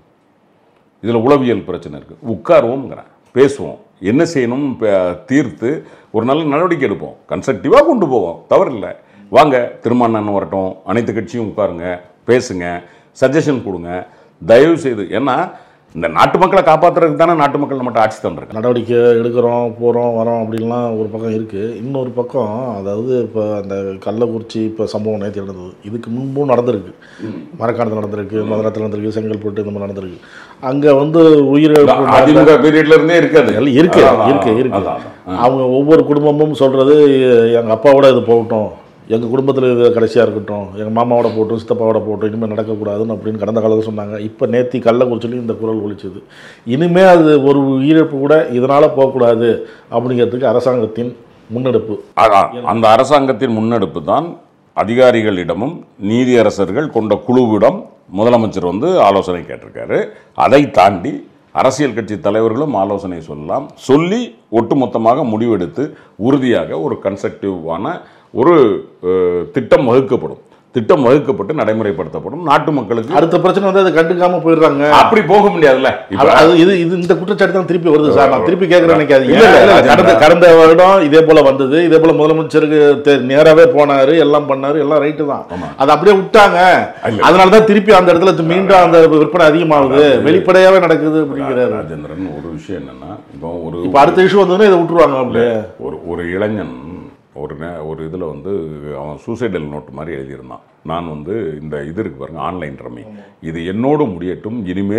இதில் உளவியல் பிரச்சனை இருக்குது. உட்காருவோங்கிறேன், பேசுவோம், என்ன செய்யணும் தீர்த்து ஒரு நல்ல நடவடிக்கை எடுப்போம், கன்ஸ்ட்ரக்டிவாக கொண்டு போவோம், தவறில்லை. வாங்க, திருமாவளவன் வரட்டும், அனைத்து கட்சியும் உட்காருங்க, பேசுங்க, சஜஷன் கொடுங்க தயவு செய்து. ஏன்னா இந்த நாட்டு மக்களை காப்பாற்றுறதுக்கு தானே நாட்டு மக்கள் நம்மகிட்ட ஆட்சி தந்துருக்கு. நடவடிக்கை எடுக்கிறோம், போகிறோம், வரோம் அப்படின்லாம் ஒரு பக்கம் இருக்குது. இன்னொரு பக்கம், அதாவது இப்போ அந்த கள்ளக்குறிச்சி இப்போ சம்பவம் நேற்று நடந்தது, இதுக்கு முன்பும் நடந்திருக்கு, மரக்காணத்தில் நடந்திருக்கு, மதுரத்தில் நடந்திருக்கு, செங்கல்பட்டு இந்த மாதிரி நடந்திருக்கு. அங்கே வந்து உயிரிழப்பு அதிமுக பீரியட்ல இருந்தே இருக்காது, இருக்கு இருக்கு இருக்கு. அவங்க ஒவ்வொரு குடும்பமும் சொல்கிறது, எங்கள் அப்பாவோட இது போகட்டும், எங்கள் குடும்பத்தில் இது கடைசியாக இருக்கட்டும், எங்கள் மாமாவோட போட்டும், சித்தப்பாவோட போட்டும், இனிமேல் நடக்கக்கூடாதுன்னு அப்படின்னு கடந்த காலத்தில் சொன்னாங்க. இப்போ நேற்று கள்ளக்குறிச்சிலையும் இந்த குரல் ஒலிச்சது. இனிமேல் அது ஒரு உயிரிழப்பு கூட இதனால் போகக்கூடாது அப்படிங்கிறதுக்கு அரசாங்கத்தின் முன்னெடுப்பு. அந்த அரசாங்கத்தின் முன்னெடுப்பு தான் அதிகாரிகளிடமும் நீதியரசர்கள் கொண்ட குழுவிடம் முதலமைச்சர் வந்து ஆலோசனை கேட்டிருக்காரு. அதை தாண்டி அரசியல் கட்சி தலைவர்களும் ஆலோசனை சொல்லலாம், சொல்லி ஒட்டுமொத்தமாக முடிவெடுத்து உறுதியாக ஒரு கன்ஸ்ட்ரக்டிவான ஒரு திட்டம் வகுக்கப்படும். திட்டம் வகுக்கப்பட்டு நடைமுறைப்படுத்தப்படும். நாட்டு மக்களுக்கு அடுத்த பிரச்சனை வந்து அதை கண்டுக்காம போயிடுறாங்க. அப்படி போக முடியாதுல்ல. இது இது இந்த குற்றச்சாட்டு தான் திருப்பி வருது சார். நான் திருப்பி கேட்கறேன், நினைக்காதீங்க. கடந்த கடந்த வருடம் இதே போல வந்தது, இதே போல முதலமைச்சருக்கு நேராவே போனாரு, எல்லாம் பண்ணாரு, எல்லாம் ரைட்டு தான். அதை அப்படியே விட்டாங்க. அதனாலதான் திருப்பி அந்த இடத்துல மீண்டும் அந்த விற்பனை அதிகமாகுது, வெளிப்படையாவே நடக்குது அப்படிங்கிறாரு ராஜேந்திரன். ஒரு விஷயம் என்னன்னா, இப்போ ஒரு இப்போ அடுத்த இஷ்யூ வந்ததுன்னா இதை விட்டுருவாங்க. அப்படியே ஒரு ஒரு இளைஞன் ஒரு நே ஒரு இதில் வந்து அவன் சூசைடல் நோட் மாதிரி எழுதியிருந்தான். நான் வந்து இந்த இது இருக்கு பாருங்கள், ஆன்லைன் ரம்மி, இது என்னோடு முடியட்டும், இனிமேல்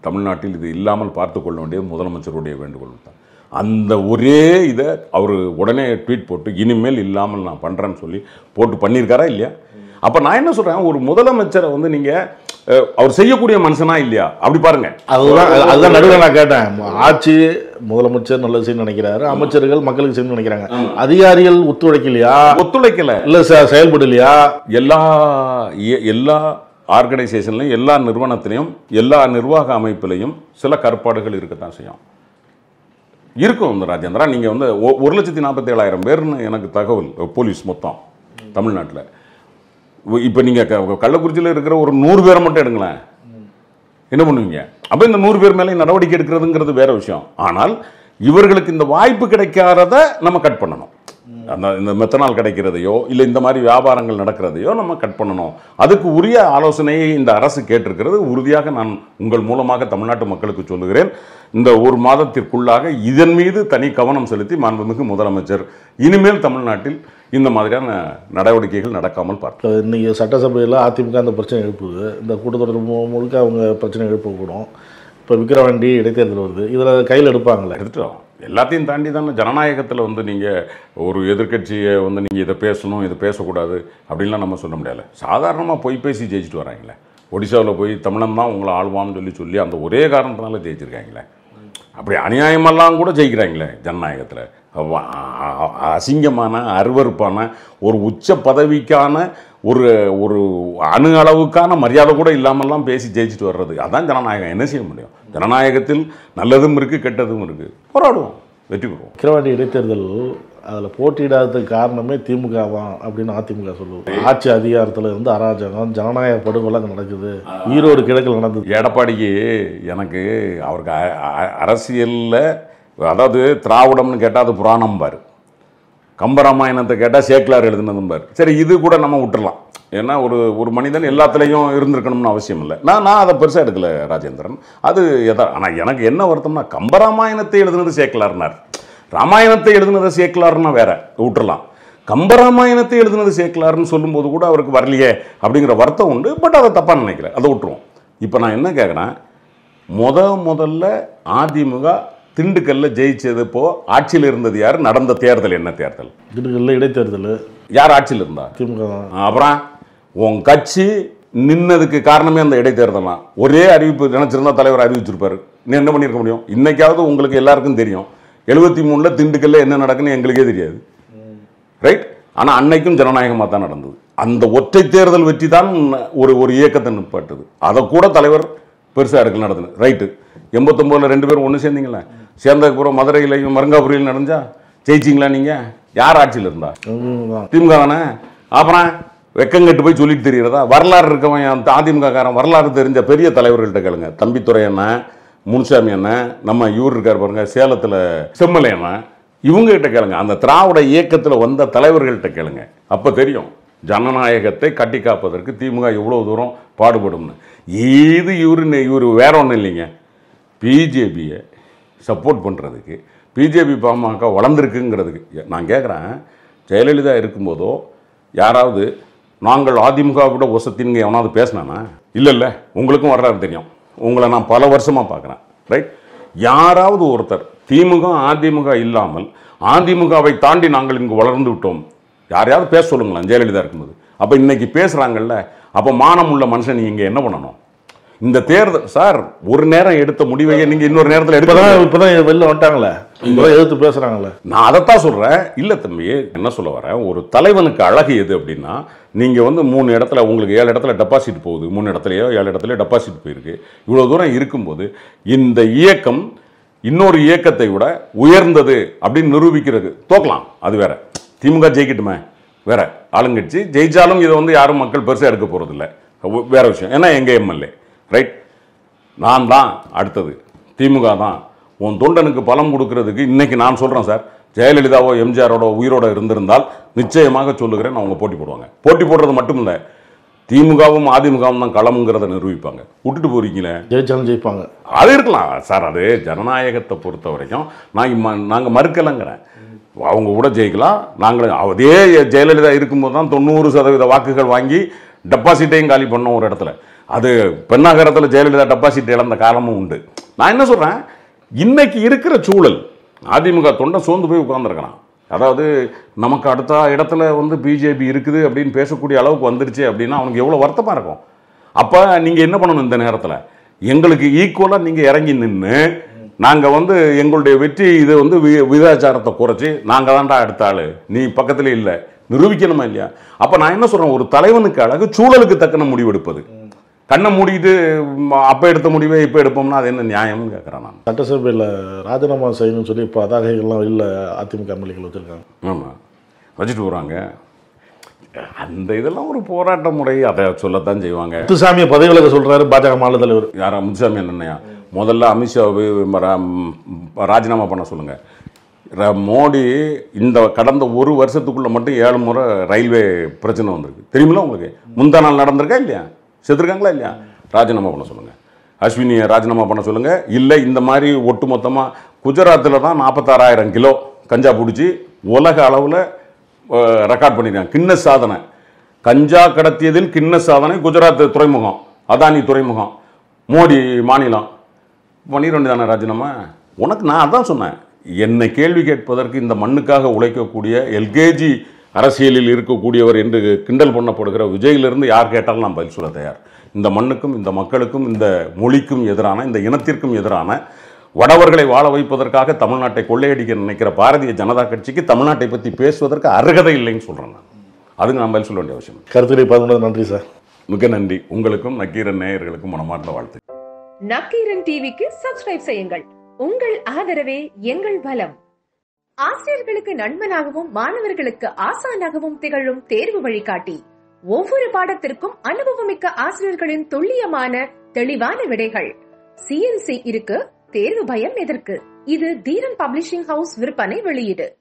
தமிழ்நாட்டில் இது இல்லாமல் பார்த்து கொள்ள வேண்டியது முதலமைச்சருடைய வேண்டுகோள் தான். அந்த ஒரே இதை அவர் உடனே ட்வீட் போட்டு இனிமேல் இல்லாமல் நான் பண்ணுறேன்னு சொல்லி போட்டு பண்ணியிருக்காரா இல்லையா? அப்போ நான் என்ன சொல்கிறேன், ஒரு முதலமைச்சரை வந்து நீங்கள் அவர் செய்யக்கூடிய மனுஷனா இல்லையா அப்படி பாருங்க. அதுதான் அதுதான் நடுவில் நான் கேட்டேன். ஆட்சி முதலமைச்சர் நல்லது செய்யணும்னு நினைக்கிறாரு, அமைச்சர்கள் மக்களுக்கு செய்யணும்னு நினைக்கிறாங்க, அதிகாரிகள் ஒத்துழைக்கலையா? ஒத்துழைக்கல இல்லை சார், செயல்படலையா? எல்லா எல்லா ஆர்கனைசேஷன்லையும் எல்லா நிறுவனத்திலையும் எல்லா நிர்வாக அமைப்பிலையும் சில கற்பாடுகள் இருக்கத்தான் செய்யும் இருக்கும். இந்த ராஜேந்திரா நீங்கள் வந்து ஒரு லட்சத்தி நாற்பத்தி ஏழாயிரம் பேர்னு எனக்கு தகவல் போலீஸ் மொத்தம் தமிழ்நாட்டில். இப்போ நீங்கள் கள்ளக்குறிச்சியில் இருக்கிற ஒரு நூறு பேரை மட்டும் எடுங்களேன், என்ன பண்ணுவீங்க? அப்போ இந்த நூறு பேர் மேலே நடவடிக்கை எடுக்கிறதுங்கிறது வேற விஷயம். ஆனால் இவர்களுக்கு இந்த வாய்ப்பு கிடைக்காதத நம்ம கட் பண்ணணும். அந்த இந்த மெத்தனால் கிடைக்கிறதையோ இல்லை இந்த மாதிரி வியாபாரங்கள் நடக்கிறதையோ நம்ம கட் பண்ணணும். அதுக்கு உரிய ஆலோசனையை இந்த அரசு கேட்டிருக்கிறது. உறுதியாக நான் உங்கள் மூலமாக தமிழ்நாட்டு மக்களுக்கு சொல்லுகிறேன், இந்த ஒரு மாதத்திற்குள்ளாக இதன் மீது தனி கவனம் செலுத்தி மாண்புமிகு முதலமைச்சர் இனிமேல் தமிழ்நாட்டில் இந்த மாதிரியான நடவடிக்கைகள் நடக்காமல் பார்த்து. இன்னைக்கு சட்டசபையில் அதிமுக அந்த பிரச்சனை எழுப்புது, இந்த கூட்டத்தொடர் முழுக்க அவங்க பிரச்சனை எழுப்பக்கூடும். இப்போ விக்கிரவாண்டி இடைத்தேர்தல் வருது, இதில் கையில் எடுப்பாங்களே? எடுத்துட்டோம். எல்லாத்தையும் தாண்டி தானே ஜனநாயகத்தில் வந்து நீங்கள் ஒரு எதிர்கட்சியை வந்து நீங்கள் இதை பேசணும் இதை பேசக்கூடாது அப்படின்லாம் நம்ம சொல்ல முடியாது. சாதாரணமாக பொய் பேசி ஜெயிச்சுட்டு வராங்களே. ஒடிசாவில் போய் தமிழன் தான் உங்களை ஆழ்வான்னு சொல்லி சொல்லி அந்த ஒரே காரணத்தினால ஜெயிச்சிருக்காங்களே. அப்படி அநியாயமெல்லாம் கூட ஜெயிக்கிறாங்களே ஜனநாயகத்தில். அசிங்கமான அருவருப்பான ஒரு உச்ச பதவிக்கான ஒரு ஒரு அணு அளவுக்கான மரியாதை கூட இல்லாமல்லாம் பேசி ஜெயிச்சுட்டு வர்றது அதான் ஜனநாயகம். என்ன செய்ய முடியும்? ஜனநாயகத்தில் நல்லதும் இருக்குது கெட்டதும் இருக்குது. போராடுவோம், வெற்றி பெறுவோம். விக்கிரவாண்டி இடைத்தேர்தல் அதில் போட்டியிடாததுக்கு காரணமே திமுக தான் அப்படின்னு அதிமுக சொல்லுவோம். ஆட்சி அதிகாரத்தில் இருந்து அராஜகம், ஜனநாயக படுகொலை நடக்குது. ஈரோடு கிழக்கில் நடந்தது. எடப்பாடிக்கு எனக்கு அவருக்கு அரசியலில் அதாவது திராவிடம்னு கேட்டால் அது புராணம் பாரு, கம்பராமாயணத்தை கேட்டால் சேக்கிலார் எழுதுனதும் பாரு. சரி, இது கூட நம்ம விட்டுறலாம். ஏன்னா ஒரு ஒரு மனிதன் எல்லாத்துலேயும் இருந்திருக்கணும்னு அவசியம் இல்லை. நான் நான் அதை பெருசாக எடுக்கல ராஜேந்திரன். அது எதா ஆனால் எனக்கு என்ன வருத்தம்னா கம்பராமாயணத்தை எழுதுனது சேக்கிலார்னார், ராமாயணத்தை எழுதுனதை சேக்கிலார்னா வேற விட்டுறலாம். கம்பராமாயணத்தை எழுதுனது சேக்கிலார்னு சொல்லும்போது கூட அவருக்கு வரலையே அப்படிங்கிற வருத்தம் உண்டு. பட் அதை தப்பாக நினைக்கிறேன், அதை விட்டுருவோம். இப்போ நான் என்ன கேட்குறேன், முத முதல்ல அதிமுக திண்டுக்கல்ல ஜெயிச்சது இப்போ ஆட்சியில் இருந்தது யார்? நடந்த தேர்தல் என்ன தேர்தல்? திண்டுக்கல்ல இடைத்தேர்தல். யார் ஆட்சியில் இருந்தா? திமுக தான். அப்புறம் உன் கட்சி நின்னதுக்கு காரணமே அந்த இடைத்தேர்தல் தான். ஒரே அறிவிப்பு நினைச்சிருந்தா தலைவர் அறிவிச்சிருப்பாரு. நீ என்ன பண்ணியிருக்க முடியும்? இன்னைக்காவது உங்களுக்கு எல்லாருக்கும் தெரியும் எழுபத்தி மூணுல திண்டுக்கல்ல என்ன நடக்குன்னு எங்களுக்கே தெரியாது, ரைட்? ஆனால் அன்னைக்கும் ஜனநாயகமாக தான் நடந்தது. அந்த ஒற்றை தேர்தல் வெற்றி தான் ஒரு ஒரு இயக்கத்தை நிப்பாட்டுது. அதை கூட தலைவர் பெருசாக எடுக்கல நடந்தது, ரைட்டு. எண்பத்தொம்போதில் ரெண்டு பேரும் ஒன்று சேர்ந்தீங்களே, சேர்ந்ததுக்கப்புறம் மதுரையிலையும் மருங்காபுரியில் நடந்தா ஜெயிச்சிங்களா? நீங்கள் யார் ஆட்சியில் இருந்தா? திமுக தானே. அப்புறம் வெக்கங்கட்டு போய் சொல்லிட்டு தெரிகிறதா? வரலாறு இருக்கவன் அதிமுக காரன் வரலாறு தெரிஞ்ச பெரிய தலைவர்கள்ட்ட கேளுங்க. தம்பித்துறை அண்ணன், முன்சாமி அண்ணன், நம்ம இவர் இருக்கார் பாருங்க சேலத்தில் செம்மலை அண்ணன், இவங்ககிட்ட கேளுங்க. அந்த திராவிட இயக்கத்தில் வந்த தலைவர்கள்ட்ட கேளுங்க, அப்போ தெரியும் ஜனநாயகத்தை கட்டி காப்பதற்கு திமுக எவ்வளோ தூரம் பாடுபடும்னு. இது இவரு இவர் வேற ஒன்றும் இல்லைங்க, பிஜேபியை சப்போர்ட் பண்ணுறதுக்கு, பிஜேபி பாமக வளர்ந்துருக்குங்கிறதுக்கு. நான் கேட்குறேன், ஜெயலலிதா இருக்கும்போதோ யாராவது நாங்கள் அதிமுக விட ஒசத்தின்ங்க எவனாவது பேசினானா? இல்லை இல்லை, உங்களுக்கும் வர்றாரு தெரியும், உங்களை நான் பல வருஷமாக பார்க்குறேன், ரைட்? யாராவது ஒருத்தர் திமுக அதிமுக இல்லாமல் அதிமுகவை தாண்டி நாங்கள் இங்கு வளர்ந்து விட்டோம் யாரையாவது பேச சொல்லுங்களேன் ஜெயலலிதா இருக்கும்போது. அப்போ இன்னைக்கு பேசுகிறாங்கல்ல, அப்போ மானம் உள்ள மனுஷன் நீங்கள் இங்கே என்ன பண்ணணும்? இந்த தேர்தல் சார் ஒரு நேரம் எடுத்த முடிவையே நீங்கள் இன்னொரு நேரத்தில் எடுக்கலாம். இப்போ தான் வெளில வந்துட்டாங்களே, இப்போ எதிர்த்து பேசுகிறாங்களே. நான் அதைத்தான் சொல்கிறேன். இல்லை தம்பி, என்ன சொல்ல வரேன், ஒரு தலைவனுக்கு அழகு எது அப்படின்னா, நீங்கள் வந்து மூணு இடத்துல உங்களுக்கு ஏழு இடத்துல டெபாசிட் போகுது, மூணு இடத்துலையோ ஏழு இடத்துலையோ டெபாசிட் போயிருக்கு. இவ்வளோ தூரம் இருக்கும்போது இந்த இயக்கம் இன்னொரு இயக்கத்தை விட உயர்ந்தது அப்படின்னு நிரூபிக்கிறது. தோக்கலாம், அது வேற. திமுக ஜெயிக்கட்டுமே, வேற ஆளுங்கட்சி ஜெயிச்சாலும் இதை வந்து யாரும் மக்கள் பெருசாக எடுக்க போகிறது இல்லை, வேற விஷயம். ஏன்னா எங்கள் எம்எல்ஏ, ரைட்? நான் தான் அடுத்தது, திமுக தான் உன் தொண்டனுக்கு பலம் கொடுக்கறதுக்கு. இன்னைக்கு நான் சொல்கிறேன் சார், ஜெயலலிதாவோ எம்ஜிஆரோட உயிரோட இருந்திருந்தால் நிச்சயமாக சொல்லுகிறேன், அவங்க போட்டி போடுவாங்க. போட்டி போடுறது மட்டும் இல்லை, திமுகவும் அதிமுகவும் தான் களம்ங்கிறத நிரூபிப்பாங்க. விட்டுட்டு போறீங்களே, ஜெயிச்சாலும் ஜெயிப்பாங்க. அது இருக்கலாம் சார், அது ஜனநாயகத்தை பொறுத்த வரைக்கும் நான் நாங்கள் மறுக்கலைங்கிறேன். அவங்க கூட ஜெயிக்கலாம். நாங்கள் அதே ஜெயலலிதா இருக்கும்போது தான் தொண்ணூறு சதவீத வாக்குகள் வாங்கி டெபாசிட்டையும் காலி பண்ணோம் ஒரு இடத்துல. அது பெண்ணாகரத்தில் ஜெயலலிதா டெபாசிட் இழந்த காலமும் உண்டு. நான் என்ன சொல்கிறேன், இன்னைக்கு இருக்கிற சூழல் அதிமுக தொண்டை சோர்ந்து போய் உட்கார்ந்துருக்கிறான். அதாவது நமக்கு அடுத்த இடத்துல வந்து பிஜேபி இருக்குது அப்படின்னு பேசக்கூடிய அளவுக்கு வந்துருச்சு அப்படின்னா அவனுக்கு எவ்வளோ வருத்தமாக இருக்கும். அப்போ நீங்கள் என்ன பண்ணணும், இந்த நேரத்தில் எங்களுக்கு ஈக்குவலாக நீங்கள் இறங்கி நின்று நாங்கள் வந்து எங்களுடைய வெற்றி இது வந்து வி விதாச்சாரத்தை குறைச்சி நாங்கள் தான்டா அடுத்த ஆள், நீ பக்கத்தில் இல்லை, நிரூபிக்கணுமா இல்லையா? அப்போ நான் என்ன சொல்கிறேன், ஒரு தலைவனுக்கு அழகு சூழலுக்கு தக்கன முடிவெடுப்பது. கண்ணை மூடிட்டு அப்போ எடுத்த முடிவே இப்போ எடுப்போம்னா அது என்ன நியாயம்னு கேட்குறேன் நான். சட்டசபையில் ராஜினாமா செய்யணும்னு சொல்லி இப்போ அதாகைகள்லாம் இல்லை அதிமுக எம்எல்ஏக்கள் வச்சுருக்காங்க. ஆமாம், வச்சுட்டு போகிறாங்க. அந்த இதெல்லாம் ஒரு போராட்ட முறை, அதை சொல்லத்தான் செய்வாங்க. முத்துசாமியை பதவி விலக சொல்கிறாரு பாஜக மாநில தலைவர். யாரா முத்துசாமி என்னையா? முதல்ல அமித்ஷா ராஜினாமா பண்ண சொல்லுங்கள். மோடி இந்த கடந்த ஒரு வருஷத்துக்குள்ளே மட்டும் ஏழு முறை ரயில்வே பிரச்சனை வந்திருக்கு தெரியுமில்ல உங்களுக்கு? முந்தா நாள் நடந்திருக்கா இல்லையா? செத்துருக்காங்களா இல்லையா? ராஜினாமா பண்ண சொல்லுங்கள். அஸ்வினியை ராஜினாமா பண்ண சொல்லுங்கள். இல்லை இந்த மாதிரி ஒட்டு மொத்தமாக குஜராத்தில் தான் நாற்பத்தாறாயிரம் கிலோ கஞ்சா பிடிச்சி உலக அளவில் ரெக்கார்ட் பண்ணியிருக்காங்க. கின்னஸ் சாதனை, கஞ்சா கடத்தியதில் கின்னஸ் சாதனை குஜராத் துறைமுகம், அதானி துறைமுகம், மோடி மாநிலம். பண்ணிட வேண்டியதானே ராஜினாமா? உனக்கு நான் அதான் சொன்னேன், என்னை கேள்வி கேட்பதற்கு இந்த மண்ணுக்காக உழைக்கக்கூடிய எல்கேஜி அரசியலில் இருக்கக்கூடியவர் என்று கிண்டல் பண்ணப்படுகிற விஜயிலிருந்து யார் கேட்டாலும் நான் பதில் சொல்ல தயார். இந்த மண்ணுக்கும் இந்த மக்களுக்கும் இந்த மொழிக்கும் எதிரான, இந்த இனத்திற்கும் எதிரான, வடவர்களை வாழ வைப்பதற்காக தமிழ்நாட்டை கொள்ளையடிக்க நினைக்கிற பாரதிய ஜனதா கட்சிக்கு தமிழ்நாட்டை பற்றி பேசுவதற்கு அருகதை இல்லைன்னு சொல்கிறேன் நான். அதுக்கு நான் பதில் சொல்ல வேண்டிய அவசியம். கருத்துரை பகிர்ந்தது நன்றி சார். மிக நன்றி. உங்களுக்கும் நக்கீரன் நேயர்களுக்கும் மனமார்ந்த வாழ்த்து. நக்கீரன் டிவிக்கு சப்ஸ்கிரைப் செய்யுங்கள். உங்கள் ஆதரவே எங்கள் பலம். ஆசிரியர்களுக்கு நண்பனாகவும் மாணவர்களுக்கு ஆசானாகவும் திகழும் தேர்வு வழிகாட்டி. ஒவ்வொரு பாடத்திற்கும் அனுபவமிக்க ஆசிரியர்களின் துல்லியமான தெளிவான விடைகள். சிஎன்சி இருக்கு, தேர்வு பயம் எதற்கு? இது தீரன் பப்ளிஷிங் ஹவுஸ் விற்பனை வெளியீடு.